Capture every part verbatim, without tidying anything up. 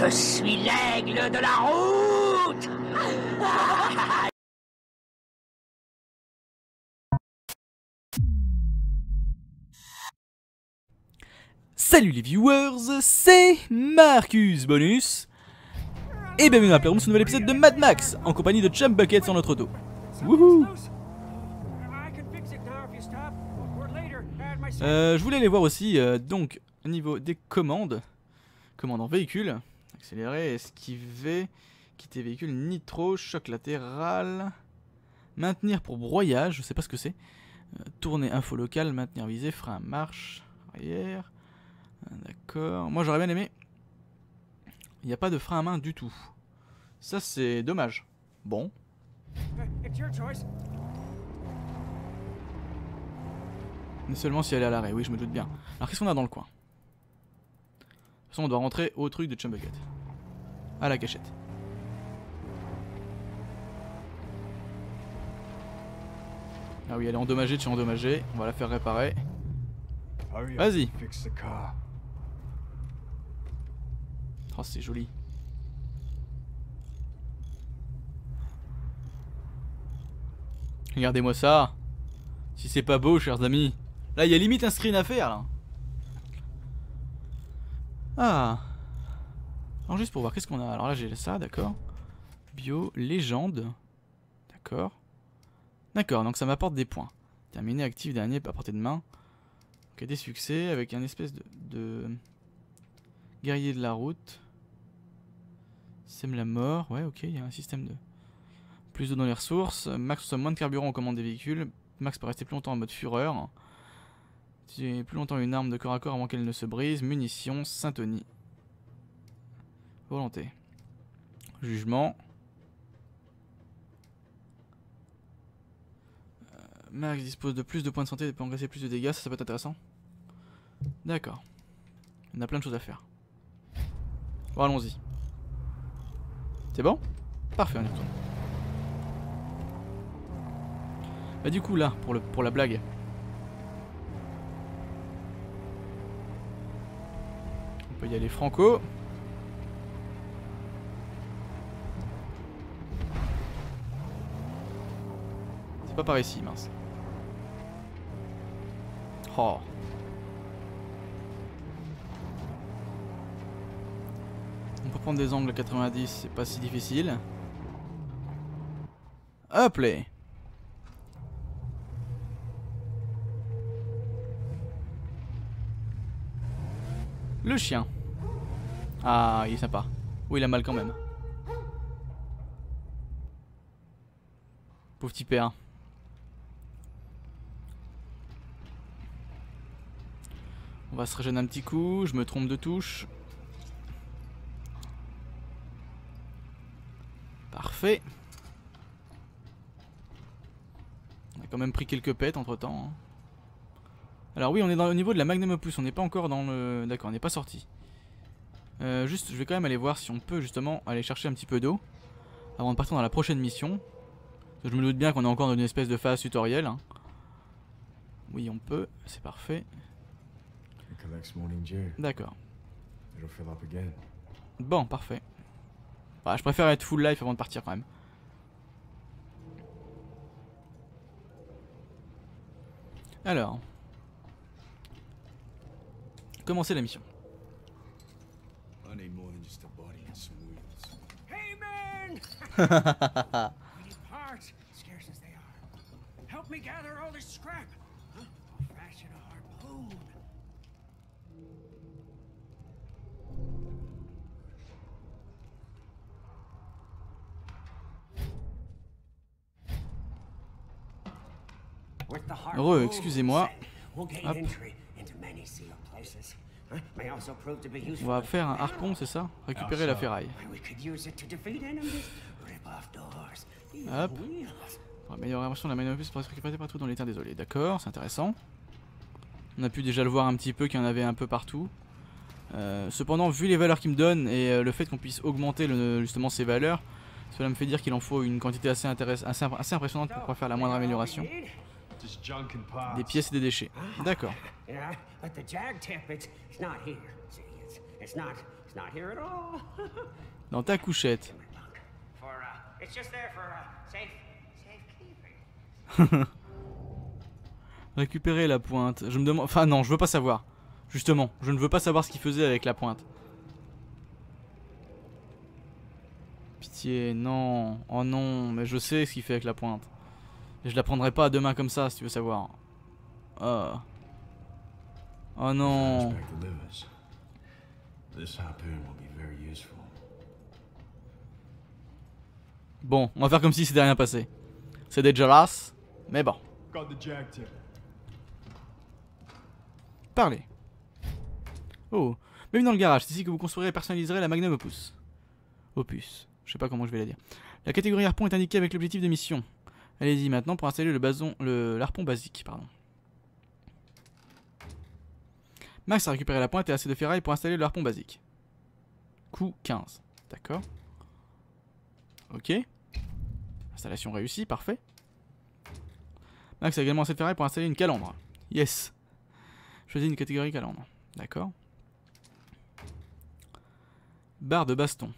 Je suis l'aigle de la route. Salut les viewers, c'est Marcus Bonus et bienvenue dans la Playroom sur un nouvel épisode de Mad Max en compagnie de Chum Bucket sur notre dos. Wouhou. Euh, je voulais aller voir aussi, euh, donc, au niveau des commandes, commandes en véhicule, accélérer, esquiver, quitter véhicule, nitro, choc latéral, maintenir pour broyage, je sais pas ce que c'est, euh, tourner info locale, maintenir visée, frein, marche, arrière, d'accord, moi j'aurais bien aimé, il n'y a pas de frein à main du tout, ça c'est dommage, bon. Mais seulement si elle est à l'arrêt, oui je me doute bien. Alors qu'est-ce qu'on a dans le coin? De toute façon on doit rentrer au truc de Chum Bucket. À la cachette. Ah oui elle est endommagée, tu es endommagée. On va la faire réparer. Vas-y. Oh c'est joli. Regardez-moi ça. Si c'est pas beau chers amis. Là il y a limite un screen à faire là. Ah. Alors juste pour voir qu'est-ce qu'on a. Alors là j'ai ça, d'accord. Bio, légende. D'accord. D'accord, donc ça m'apporte des points. Terminé, actif, dernier, à portée de main. Ok, des succès avec un espèce de, de... guerrier de la route. Sème la mort. Ouais ok, il y a un système de... Plus d'eau dans les ressources. Max consomme moins de carburant aux commandes des véhicules. Max peut rester plus longtemps en mode fureur. Utiliser plus longtemps une arme de corps à corps avant qu'elle ne se brise. Munitions, syntonie. Volonté. Jugement. Euh, Max dispose de plus de points de santé et peut encaisser plus de dégâts. Ça, ça peut être intéressant. D'accord. On a plein de choses à faire. Bon, allons-y. C'est bon? Parfait, on y retourne. Bah du coup là, pour, le, pour la blague. On peut y aller franco. C'est pas par ici, mince. Oh. On peut prendre des angles à quatre-vingt-dix, c'est pas si difficile. Hop là. Le chien. Ah, il est sympa. Oui, il a mal quand même. Pauvre petit père. On va se régénérer un petit coup. Je me trompe de touche. Parfait. On a quand même pris quelques pets entre temps. Hein. Alors oui, on est dans, au niveau de la Magnum Opus, on n'est pas encore dans le... D'accord, on n'est pas sorti. Euh, juste, je vais quand même aller voir si on peut justement aller chercher un petit peu d'eau avant de partir dans la prochaine mission. Je me doute bien qu'on est encore dans une espèce de phase tutoriel. Hein. Oui, on peut, c'est parfait. D'accord. Bon, parfait. Bah, je préfère être full life avant de partir quand même. Alors... Commencer la mission. Hey man! Parts, scarce as they are. Help me gather all this scrap. Huh? I'll fashion a harpoon. Heureux, excusez-moi. Hop. On va faire un harpon, c'est ça? Récupérer la ferraille. Hop. Pour améliorer la de la Magnum Opus pour se récupérer partout dans les terres désolées. D'accord, c'est intéressant. On a pu déjà le voir un petit peu qu'il y en avait un peu partout. Euh, cependant, vu les valeurs qu'il me donne et euh, le fait qu'on puisse augmenter le, justement ces valeurs, cela me fait dire qu'il en faut une quantité assez, assez, assez impressionnante pour pouvoir faire la moindre amélioration. Des pièces et des déchets. D'accord. It's not here at all. Dans ta couchette. For, uh, it's just there for uh, safe, safekeeping. Récupérer la pointe. Je me demande... Enfin non, je veux pas savoir. Justement, je ne veux pas savoir ce qu'il faisait avec la pointe. Pitié, non. Oh non, mais je sais ce qu'il fait avec la pointe. Et je la prendrai pas à deux mains comme ça, si tu veux savoir. Oh. Oh non. Bon, on va faire comme si c'était rien passé. C'est dégueulasse, mais bon. Parlez. Oh, bienvenue dans le garage. C'est ici que vous construirez et personnaliserez la Magnum Opus. Opus. Je sais pas comment je vais la dire. La catégorie harpon est indiquée avec l'objectif de mission. Allez-y maintenant pour installer le bason, le l'harpon basique, pardon. Max a récupéré la pointe et assez de ferraille pour installer le harpon basique. Coup quinze. D'accord. Ok. Installation réussie, parfait. Max a également assez de ferraille pour installer une calandre. Yes. Choisis une catégorie calandre. D'accord. Barre de baston.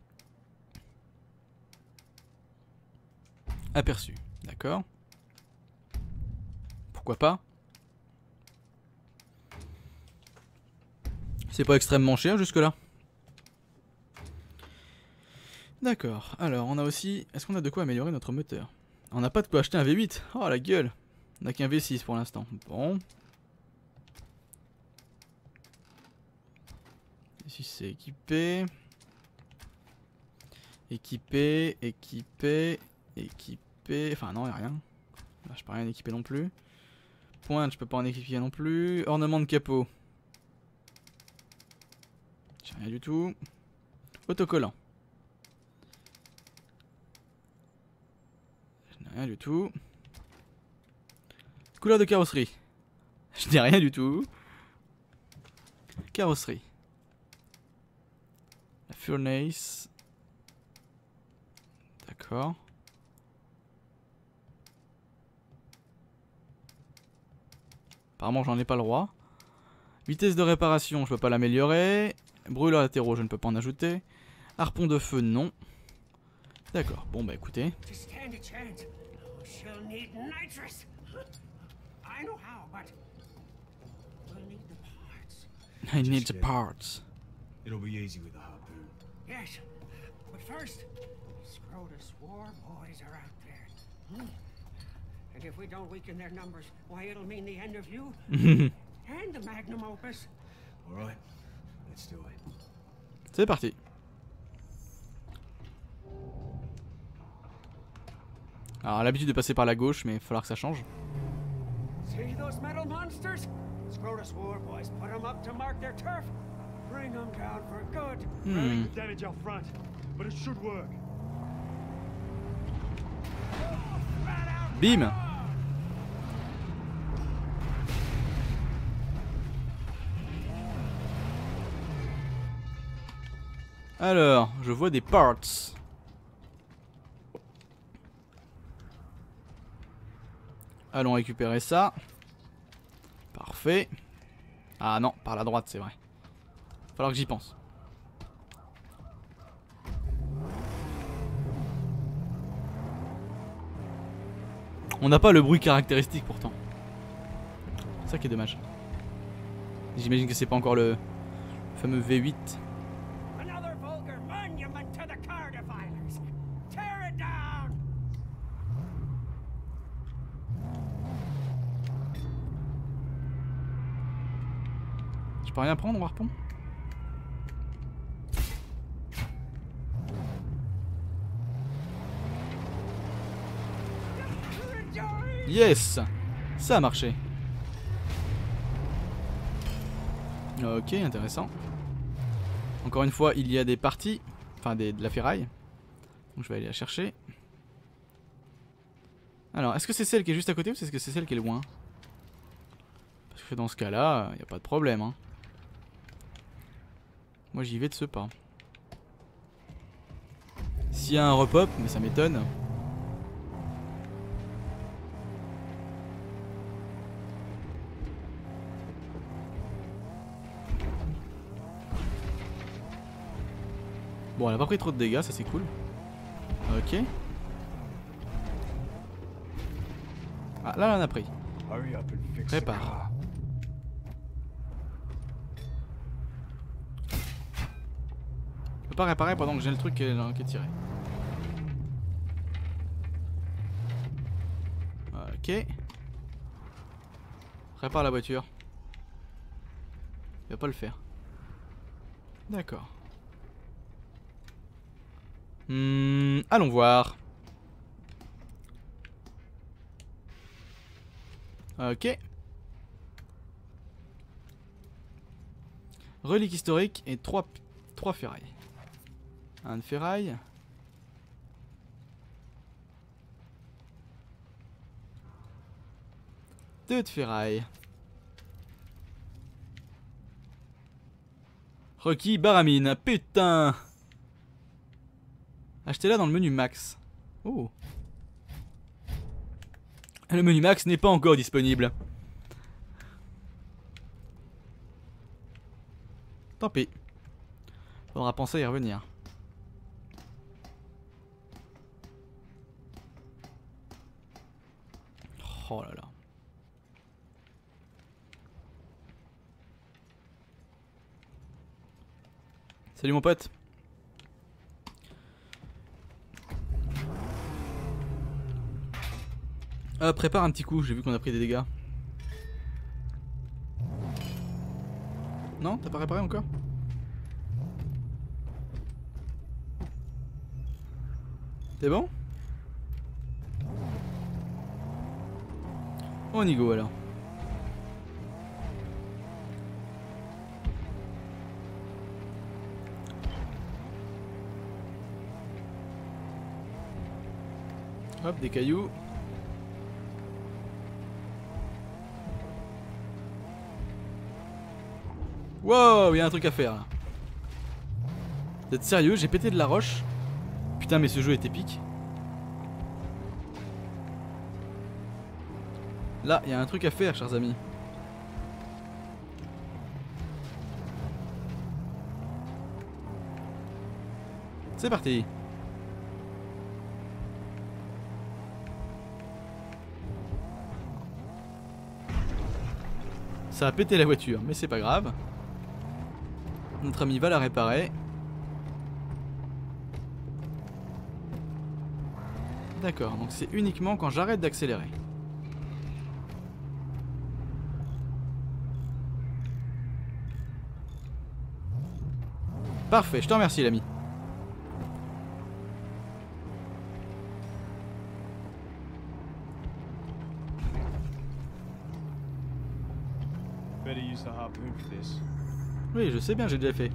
Aperçu. D'accord. Pourquoi pas. C'est pas extrêmement cher jusque là. D'accord. Alors on a aussi... Est-ce qu'on a de quoi améliorer notre moteur? On n'a pas de quoi acheter un V huit. Oh la gueule. On n'a qu'un V six pour l'instant. Bon. Ici c'est équipé. Équipé. Équipé. Équipé. Enfin non, il n'y a rien. Là, je peux rien équiper non plus. Pointe, je peux pas en équiper non plus. Ornement de capot. J'ai rien du tout. Autocollant. Je n'ai rien du tout. Couleur de carrosserie. Je n'ai rien du tout. Carrosserie. La furnace. D'accord. Apparemment j'en ai pas le droit. Vitesse de réparation, je peux pas l'améliorer. Brûleur latéraux, je ne peux pas en ajouter. Harpon de feu, non. D'accord, bon bah écoutez. I need the parts. It'll be easy with the harpoon. Yes, but first, Scrotus war boys are out there. Hmm. And if we don't weaken their numbers, why it'll mean the end of you and the magnum opus. All right, let's do it. C'est parti. Alors l'habitude de passer par la gauche, mais il va falloir que ça change. See those metal monsters? Scrotus war boys put them up to mark their turf. Bring them down for good. Hmm. Damage out front, but it should work. Bim. Alors, je vois des parts. Allons récupérer ça. Parfait. Ah non, par la droite, c'est vrai. Va falloir que j'y pense. On n'a pas le bruit caractéristique pourtant. C'est ça qui est dommage. J'imagine que c'est pas encore le fameux V huit. Je peux rien prendre au harpon? Yes! Ça a marché. Ok, intéressant. Encore une fois, il y a des parties. Enfin, des, de la ferraille. Donc je vais aller la chercher. Alors, est-ce que c'est celle qui est juste à côté ou est-ce que c'est celle qui est loin? Parce que dans ce cas-là, il n'y a pas de problème. Hein. Moi, j'y vais de ce pas. S'il y a un repop, mais ça m'étonne. Bon, elle a pas pris trop de dégâts, ça c'est cool. Ok. Ah, là, elle en a pris. Hurry up and fix the Répare. car. Je peux pas réparer pendant que j'ai le truc qui est, qui est tiré. Ok. Répare la voiture. Il va pas le faire. D'accord. Hmm, allons voir. Ok. Relique historique et trois trois ferrailles. Un de ferraille. Deux de ferraille. Requis baramine. Putain. Achetez-la dans le menu max. Oh. Le menu max n'est pas encore disponible. Tant pis. Faudra penser à y revenir. Oh là là. Salut mon pote. Euh, prépare un petit coup, j'ai vu qu'on a pris des dégâts. Non, t'as pas réparé encore? C'est bon? On y go alors. Hop, des cailloux. Wow, il y a un truc à faire là. Vous êtes sérieux? J'ai pété de la roche. Putain, mais ce jeu est épique. Là, il y a un truc à faire, chers amis. C'est parti. Ça a pété la voiture, mais c'est pas grave. Notre ami va la réparer. D'accord, donc c'est uniquement quand j'arrête d'accélérer. Parfait, je te remercie l'ami. Better use the harpoon for this. Oui, je sais bien, j'ai déjà fait.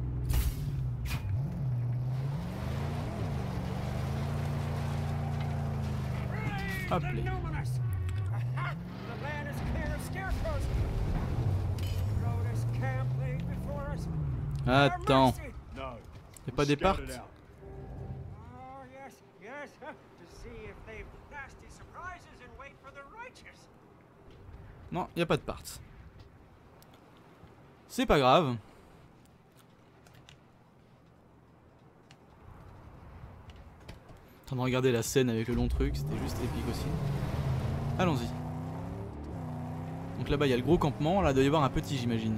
Hop là. Numinous. Aha! The land is clear of scarecrows. Rhodas camp laid before us. Attends, No. y'a pas we des scouted parts? out. Oh, yes, yes, huh, to see if they've nasty surprises and wait for the righteous. Non, y'a pas de parts. C'est pas grave. En train de regarder la scène avec le long truc, c'était juste épique aussi. Allons-y. Donc là-bas il y a le gros campement, là il doit y avoir un petit j'imagine.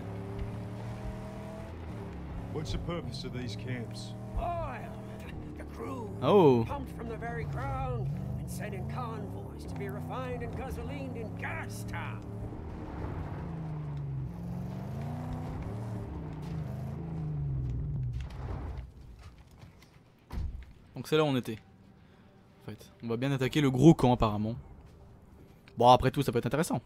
What's the purpose of these camps? Oil. The crew. Oh, Pumped from the very ground and sent in convoys to be refined and gasolined in Gastown. donc c'est là où on était. En fait, on va bien attaquer le gros camp apparemment. Bon après tout ça peut être intéressant.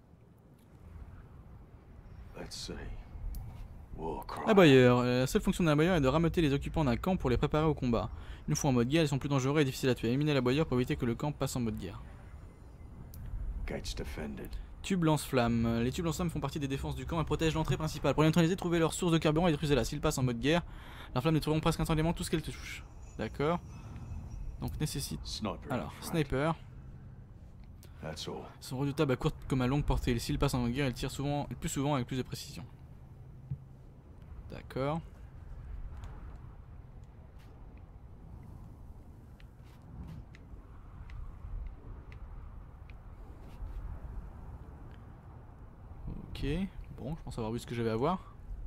Let's see. War cry. Aboyeur, Euh, la seule fonction d'un aboyeur est de rameuter les occupants d'un camp pour les préparer au combat. Une fois en mode guerre, ils sont plus dangereux et difficiles à tuer. Éliminer l'aboyeur pour éviter que le camp passe en mode guerre. Gates defended. Tubes lance-flammes. Les tubes lance-flammes font partie des défenses du camp et protègent l'entrée principale. Pour les neutraliser, trouvez leur source de carburant et détruisez-la. S'ils passent en mode guerre, leurs flammes détruiront presque instantanément tout ce qu'elles touchent. D'accord. Donc nécessite... Sniper. Alors, in front. sniper. That's all. Ils sont redoutables à courte comme à longue portée. S'ils passent en mode guerre, ils tirent souvent, plus souvent avec plus de précision. D'accord. Ok, bon, je pense avoir vu ce que j'avais à voir.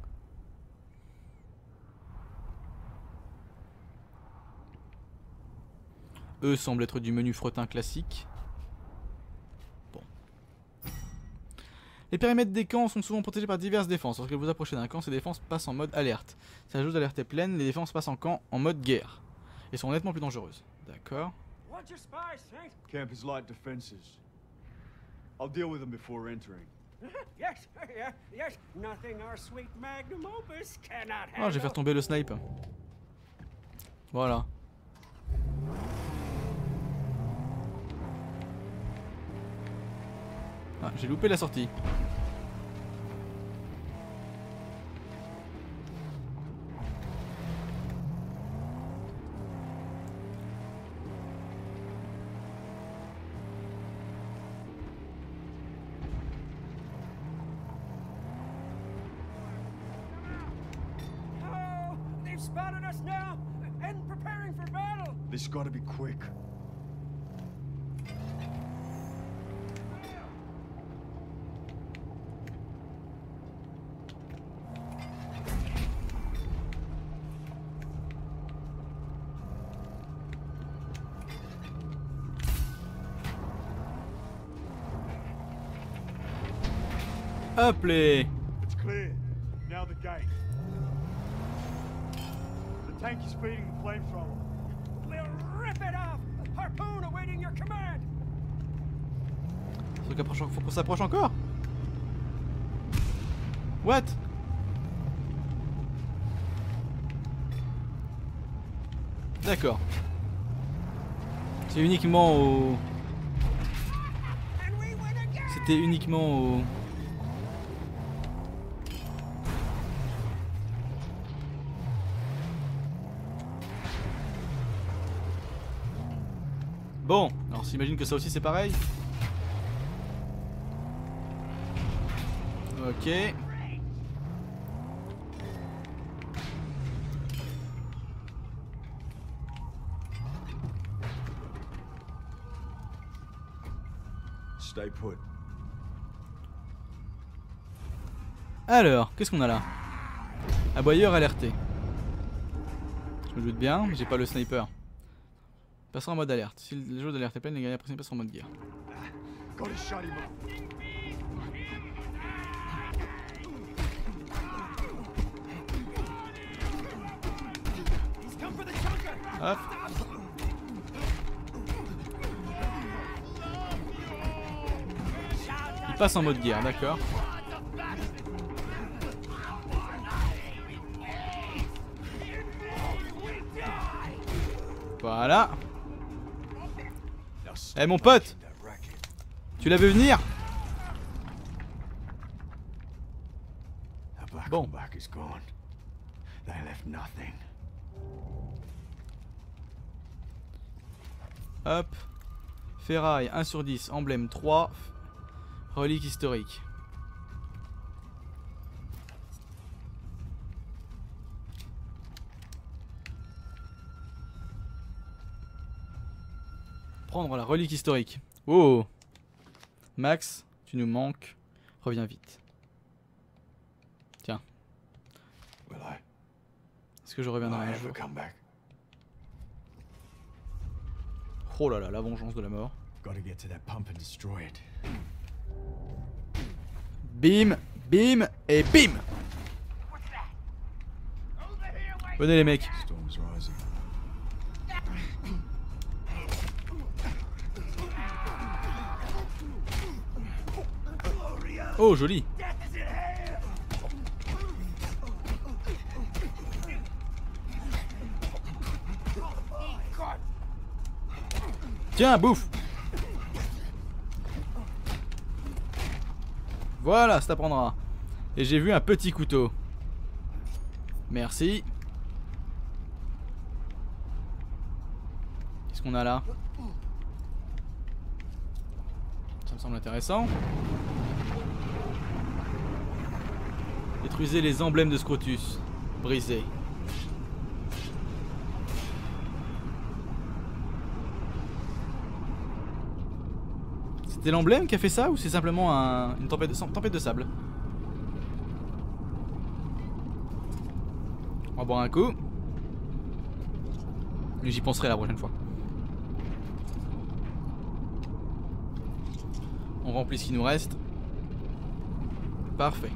Eux semblent être du menu fretin classique. Bon. Les périmètres des camps sont souvent protégés par diverses défenses. Lorsque vous approchez d'un camp, ces défenses passent en mode alerte. Si la jauge d'alerte est pleine, les défenses passent en camp en mode guerre. Et sont nettement plus dangereuses. D'accord. Watch your spies, Saint. Camp is light defenses. I'll deal with them before entering. Yes, yeah, yes. Nothing our sweet magnum opus cannot handle. Ah, je vais faire tomber le snipe. Voilà. Ah, j'ai loupé la sortie. Oh, they've spotted us now and preparing for battle. This gotta be quick. Hop les. It's clear. Now the gate. The tank is feeding the flamethrower. We'll rip it off. Harpoon awaiting your command. Faut qu'approche- faut qu'on s'approche encore. What? D'accord. C'est uniquement au... And we win again. C'était uniquement au... Bon, alors s'imagine que ça aussi c'est pareil. Ok. Stay put. Alors, qu'est-ce qu'on a là? Aboyeur alerté. Je me doute bien, mais j'ai pas le sniper. Passera en mode alerte. Si le jeu d'alerte est plein, les guerriers apprécient passer en mode guerre. Gotta shut him up. Hop. Il passe en mode guerre, d'accord. Voilà. Eh mon pote, tu l'as vu venir? Bon. Hop. Ferraille un sur dix, emblème trois. Relique historique. Prendre la relique historique. Oh. Max, tu nous manques. Reviens vite. Tiens. Est-ce que je reviendrai un jour? Oh là là, la vengeance de la mort. Bim, bim et bim. Venez les mecs. Oh joli. Tiens, bouffe. Voilà, ça t'apprendra. Et j'ai vu un petit couteau. Merci. Qu'est-ce qu'on a là? Ça me semble intéressant. Détruisez les emblèmes de Scrotus. Brisés. C'était l'emblème qui a fait ça ou c'est simplement un, une tempête de, tempête de sable? boire un coup. Mais j'y penserai la prochaine fois. On remplit ce qui nous reste. Parfait.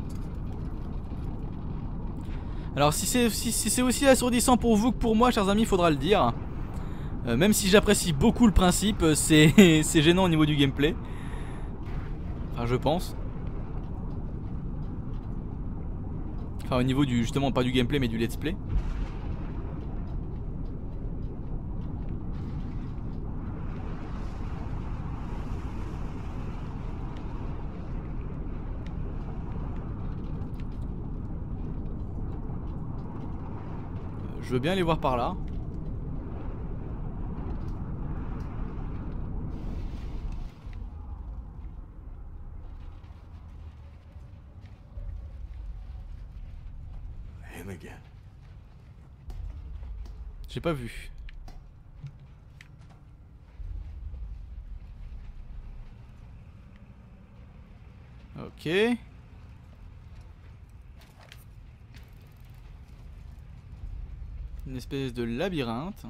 Alors si c'est si, si c'est aussi assourdissant pour vous que pour moi, chers amis, il faudra le dire. Euh, même si j'apprécie beaucoup le principe, c'est c'est gênant au niveau du gameplay. Enfin, je pense. Enfin, au niveau du, justement, pas du gameplay mais du let's play. Je veux bien aller voir par là. Him again. J'ai pas vu. Ok. Une espèce de labyrinthe.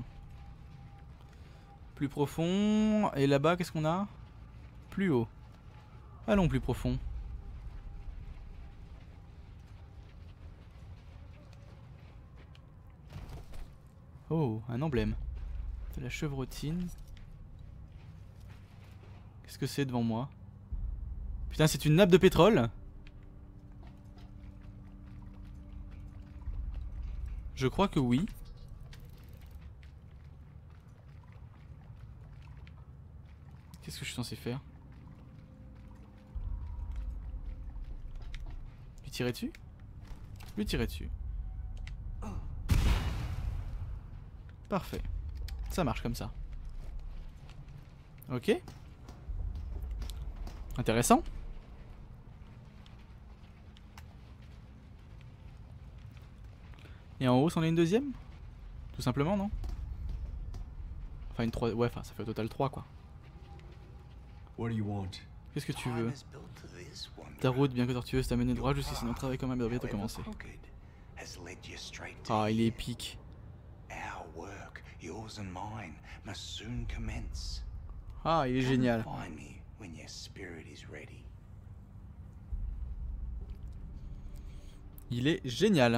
Plus profond. Et là-bas, qu'est-ce qu'on a? Plus haut. Allons plus profond. Oh, un emblème. De la chevrotine. Qu'est-ce que c'est devant moi? Putain, c'est une nappe de pétrole? Je crois que oui. Qu'est-ce que je suis censé faire? Lui tirer dessus? Lui tirer dessus. Parfait. Ça marche comme ça. Ok. Intéressant. Et en haut, c'en est une deuxième? Tout simplement, non? Enfin, une trois. Ouais, enfin, ça fait au total trois, quoi. What do you want? Qu'est-ce que tu veux? Ta route, bien que tortueuse, t'a mené droit jusqu'ici. Notre travail quand même doit bientôt commencer. Ah, il est épique. Ah, il est génial. Il est génial.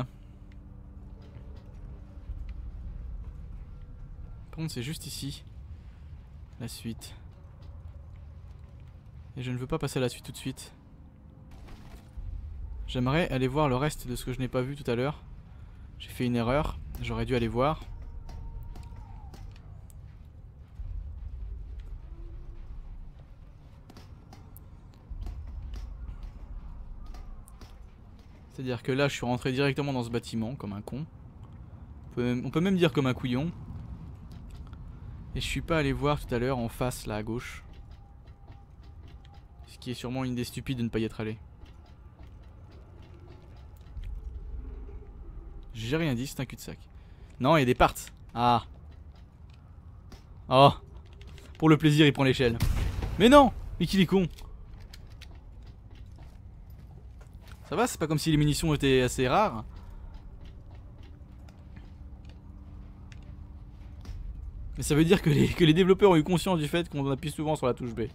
Par contre, c'est juste ici. La suite. Et je ne veux pas passer à la suite tout de suite. J'aimerais aller voir le reste de ce que je n'ai pas vu tout à l'heure. J'ai fait une erreur. J'aurais dû aller voir. C'est-à-dire que là, je suis rentré directement dans ce bâtiment, comme un con. On peut même, on peut même dire comme un couillon. Et je suis pas allé voir tout à l'heure en face, là, à gauche. Ce qui est sûrement une idée stupide de ne pas y être allé. J'ai rien dit, c'est un cul-de-sac. Non, il y a des parts. Ah. Oh. Pour le plaisir, il prend l'échelle. Mais non. Mais qu'il est con. Ça va, c'est pas comme si les munitions étaient assez rares. Mais ça veut dire que les, que les développeurs ont eu conscience du fait qu'on appuie souvent sur la touche B.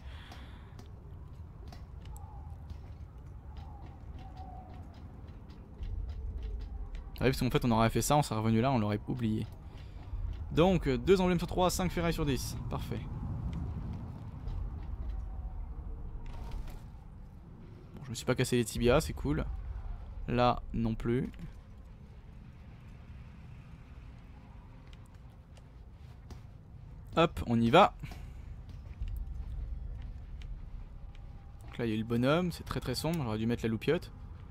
Ouais, parce qu'en fait on aurait fait ça, on serait revenu là, on l'aurait oublié. Donc deux emblèmes sur trois, cinq ferrailles sur dix. Parfait. Bon, je me suis pas cassé les tibias, c'est cool. Là non plus. Hop, on y va. Donc là il y a eu le bonhomme, c'est très très sombre, j'aurais dû mettre la loupiote.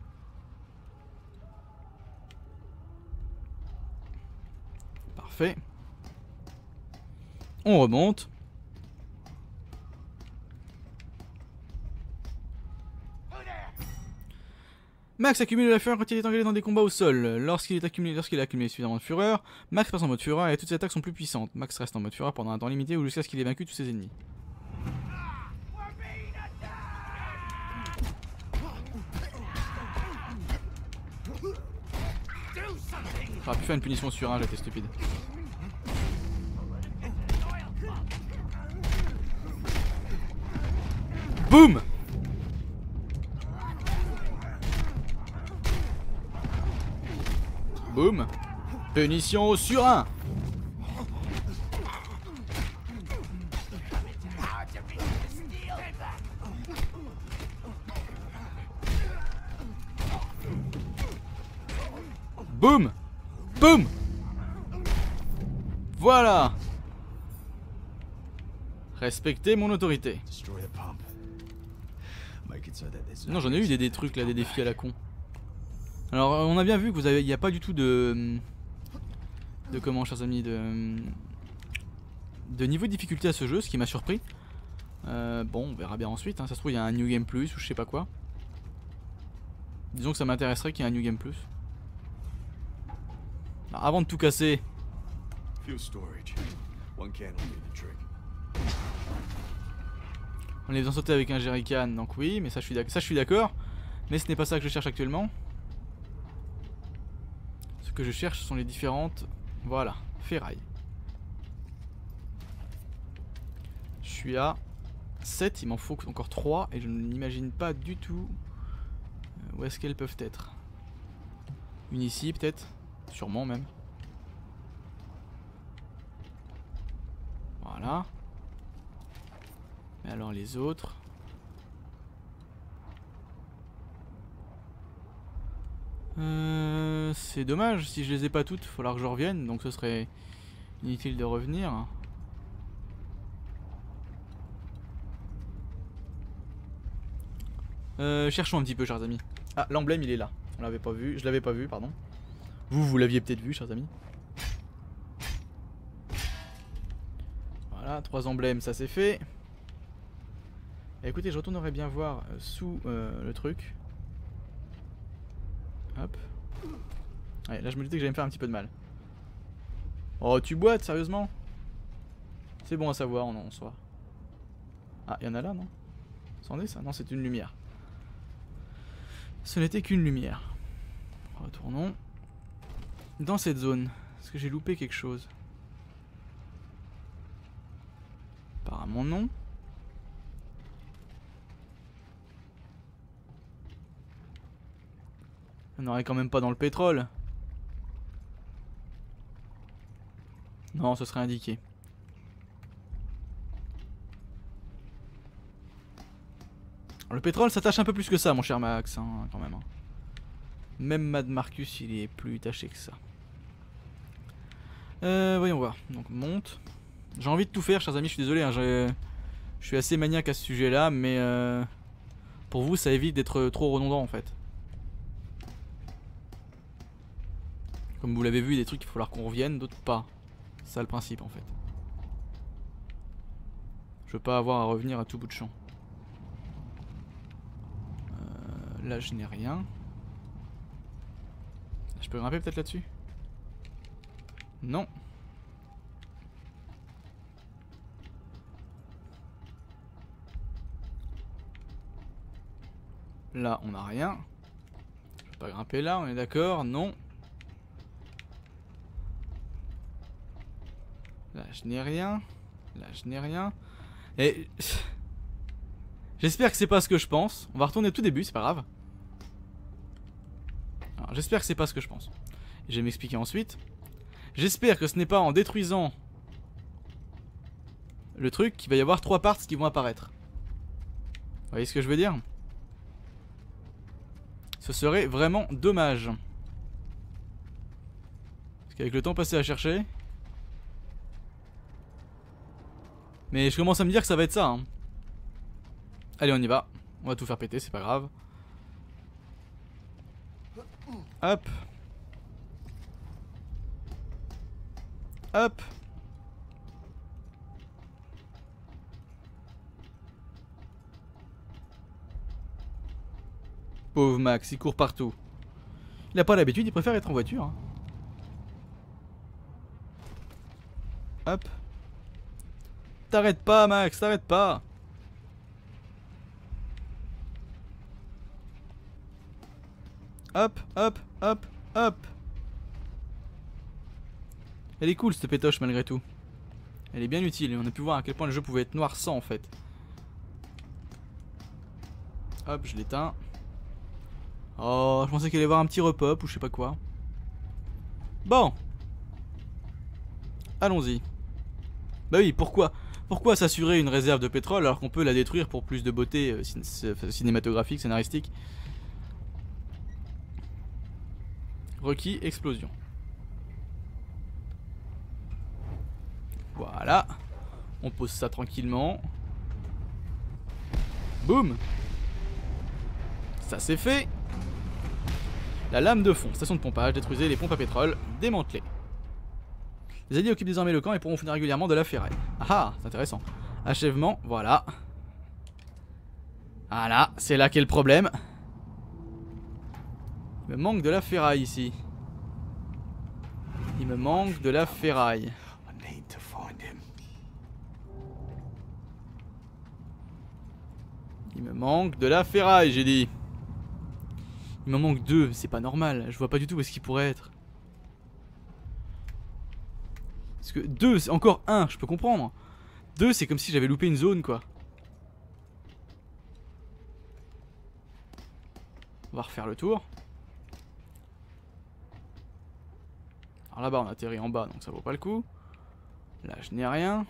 Parfait. On remonte. Max accumule de la fureur quand il est engagé dans des combats au sol. Lorsqu'il est accumulé, lorsqu'il a accumulé suffisamment de fureur, Max passe en mode fureur et toutes ses attaques sont plus puissantes. Max reste en mode fureur pendant un temps limité ou jusqu'à ce qu'il ait vaincu tous ses ennemis. Do something! J'aurais pu faire une punition sur un, j'étais stupide. Boum! Boum! Punition au surin! Boum! Boum! Voilà! Respectez mon autorité. Destroy the pump. Make it so that there's Non, j'en ai eu des, des trucs là, des défis à la con. Alors, on a bien vu que vous avez, il n'y a pas du tout de, de comment, chers amis, de, de niveau de difficulté à ce jeu, ce qui m'a surpris. Euh, bon, on verra bien ensuite. Hein. Ça se trouve, il y a un New Game Plus ou je sais pas quoi. Disons que ça m'intéresserait qu'il y ait un New Game Plus. Alors, avant de tout casser. fuel storage. One can will do the trick. On les faisant sauter avec un jerrycan, donc oui, mais ça je suis d'accord. Ça je suis d'accord, mais ce n'est pas ça que je cherche actuellement. Ce que je cherche sont les différentes, voilà, ferrailles. Je suis à sept, il m'en faut encore trois et je n'imagine pas du tout où est-ce qu'elles peuvent être. Une ici peut-être, sûrement même. Voilà. Mais alors les autres. Euh, c'est dommage, si je les ai pas toutes, il va falloir que je revienne, donc ce serait inutile de revenir. Euh, cherchons un petit peu, chers amis. Ah, l'emblème il est là. On l'avait pas vu, je l'avais pas vu, pardon. Vous, vous l'aviez peut-être vu, chers amis. Voilà, trois emblèmes, ça c'est fait. Et écoutez, je retournerai bien voir euh, sous euh, le truc. Hop. Ouais, là je me disais que j'allais me faire un petit peu de mal. Oh, tu boites, sérieusement? C'est bon à savoir, on en soit. Ah, il y en a là, non? C'en est ça? Non, c'est une lumière. Ce n'était qu'une lumière. Retournons. Dans cette zone. Est-ce que j'ai loupé quelque chose? Apparemment non. On n'aurait quand même pas dans le pétrole. Non, ce serait indiqué. Le pétrole s'attache un peu plus que ça, mon cher Max, hein, quand même. Hein. Même Mad Marcus, il est plus taché que ça. Euh, voyons voir. Donc, monte. J'ai envie de tout faire, chers amis, je suis désolé. Hein, je suis assez maniaque à ce sujet-là, mais euh, pour vous, ça évite d'être trop redondant, en fait. Comme vous l'avez vu, il y a des trucs qu'il va falloir qu'on revienne, d'autres pas. C'est ça le principe, en fait. Je veux pas avoir à revenir à tout bout de champ. Euh, là, je n'ai rien. Je peux grimper peut-être là-dessus? Non. Là, on n'a rien. Je peux pas grimper là, on est d'accord? Non. Là, je n'ai rien. Là, je n'ai rien. Et... j'espère que c'est pas ce que je pense. On va retourner au tout début, c'est pas grave. J'espère que c'est pas ce que je pense. Et je vais m'expliquer ensuite. J'espère que ce n'est pas en détruisant le truc qu'il va y avoir trois parts qui vont apparaître. Vous voyez ce que je veux dire? Ce serait vraiment dommage. Parce qu'avec le temps passé à chercher... Mais je commence à me dire que ça va être ça. Hein. Allez, on y va. On va tout faire péter, c'est pas grave. Hop. Hop. Pauvre Max, il court partout. Il a pas l'habitude, il préfère être en voiture. Hein. Hop. T'arrêtes pas, Max, t'arrêtes pas. Hop, hop, hop, hop. Elle est cool cette pétoche malgré tout. Elle est bien utile et on a pu voir à quel point le jeu pouvait être noir sans en fait. Hop, je l'éteins. Oh, je pensais qu'il allait y avoir un petit repop ou je sais pas quoi. Bon. Allons-y. Bah oui, pourquoi Pourquoi s'assurer une réserve de pétrole alors qu'on peut la détruire pour plus de beauté euh, cin cinématographique, scénaristique. Requis, explosion. Voilà. On pose ça tranquillement. Boum. Ça c'est fait. La lame de fond, station de pompage, détruisez les pompes à pétrole, démantelées. Les alliés occupent désormais le camp et pourront fournir régulièrement de la ferraille. Ah ah, c'est intéressant. Achèvement, voilà. Voilà, c'est là qu'est le problème. Il me manque de la ferraille ici. Il me manque de la ferraille. Il me manque de la ferraille, j'ai dit. Il me manque deux, c'est pas normal. Je vois pas du tout où est-ce qu'il pourrait être. Parce que deux, c'est encore un, je peux comprendre. Deux, c'est comme si j'avais loupé une zone, quoi. On va refaire le tour. Alors là-bas, on atterrit en bas, donc ça vaut pas le coup. Là, je n'ai rien.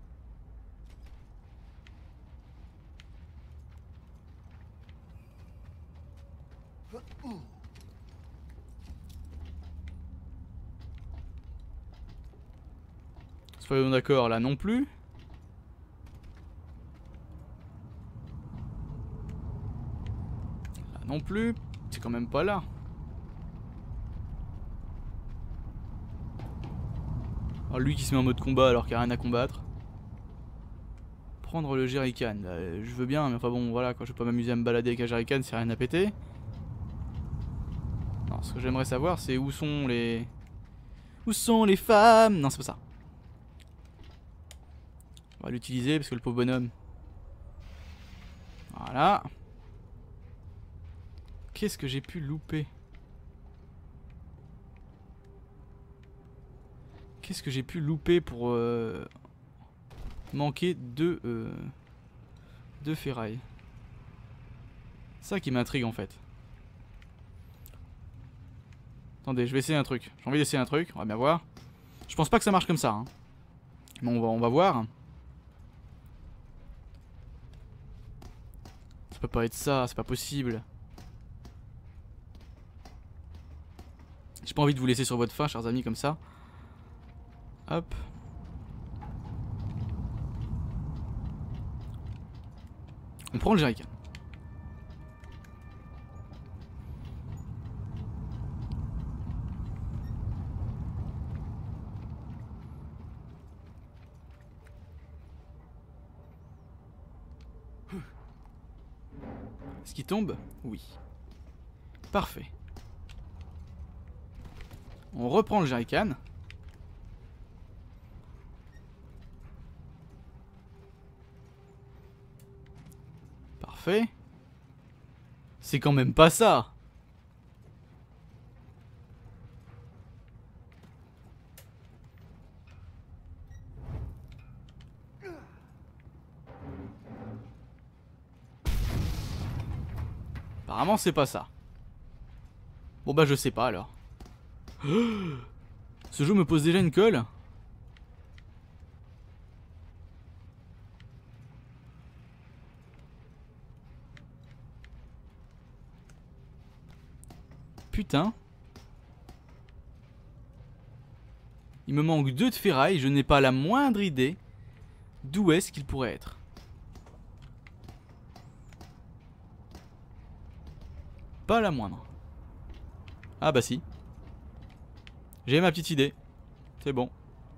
Soyons d'accord, là non plus. Là non plus. C'est quand même pas là. Alors lui qui se met en mode combat alors qu'il n'y a rien à combattre. Prendre le jerrycan. Euh, je veux bien, mais enfin bon, voilà quoi. Je vais pas m'amuser à me balader avec un jerrycan, c'est rien à péter. Non, ce que j'aimerais savoir, c'est où sont les. Où sont les femmes? Non, c'est pas ça. On va l'utiliser parce que le pauvre bonhomme. Voilà. Qu'est-ce que j'ai pu louper? Qu'est-ce que j'ai pu louper pour euh, manquer de, euh, de ferraille? C'est ça qui m'intrigue en fait. Attendez, je vais essayer un truc. J'ai envie d'essayer un truc, on va bien voir. Je pense pas que ça marche comme ça. Hein. Mais on va, on va voir. Ça peut pas être ça, c'est pas possible. J'ai pas envie de vous laisser sur votre faim, chers amis, comme ça. Hop. On prend le jerrycan. Est-ce qu'il tombe? Oui. Parfait. On reprend le jerrycan. Parfait. C'est quand même pas ça. Apparemment c'est pas ça. Bon bah je sais pas alors. Ce jeu me pose déjà une colle. Putain. Il me manque deux de ferraille, je n'ai pas la moindre idée d'où est-ce qu'il pourrait être. Pas la moindre. Ah bah si. J'ai ma petite idée. C'est bon.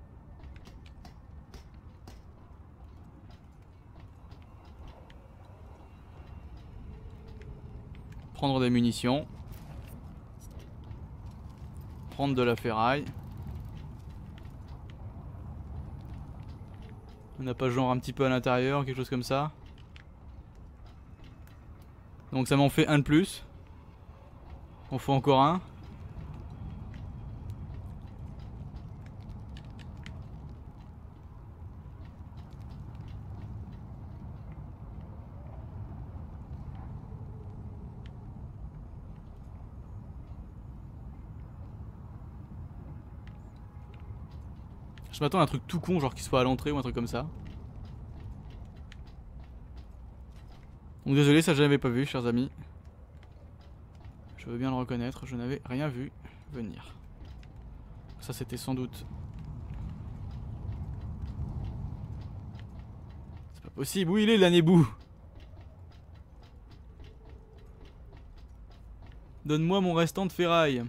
Prendre des munitions. Prendre de la ferraille. On n'a pas genre un petit peu à l'intérieur, quelque chose comme ça. Donc ça m'en fait un de plus. On fait encore un. Je m'attends à un truc tout con, genre qu'il soit à l'entrée ou un truc comme ça. Donc désolé, ça je n'avais pas vu, chers amis. Je veux bien le reconnaître, je n'avais rien vu venir. Ça c'était sans doute... C'est pas possible, où il est l'anébou? Donne-moi mon restant de ferraille.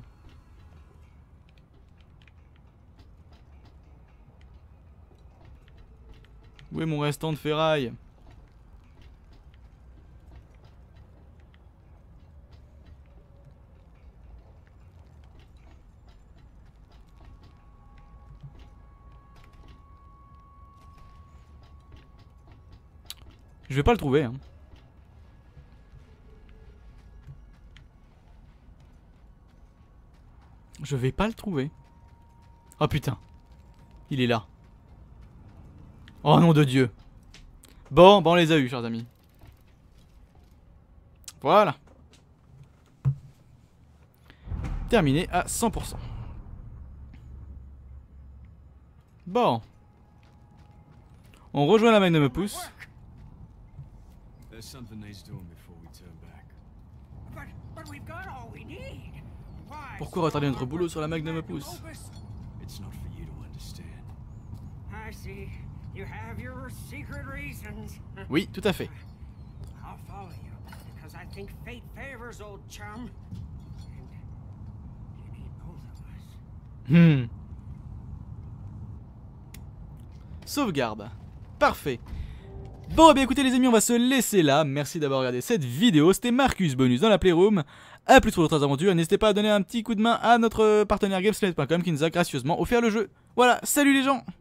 Où est mon restant de ferraille? Je vais pas le trouver hein. Je vais pas le trouver. Oh putain. Il est là. Oh nom de Dieu. Bon, bon on les a eu chers amis. Voilà. Terminé à cent pour cent. Bon. On rejoint la Magnum Opus. There's something needs doing before we turn back. But, but we've got all we need. Why? Pourquoi retarder notre boulot sur la Magnum Opus? It's not for you to understand. I see. You have your secret reasons. Oui, tout à fait. I'll follow you because I think fate favors old chum. And you need both of us. Hmm. Sauvegarde. Parfait. Bon, eh bien écoutez les amis, on va se laisser là. Merci d'avoir regardé cette vidéo. C'était Marcus Bonus dans la Playroom. A plus pour d'autres aventures. N'hésitez pas à donner un petit coup de main à notre partenaire Gameslate point com qui nous a gracieusement offert le jeu. Voilà, salut les gens!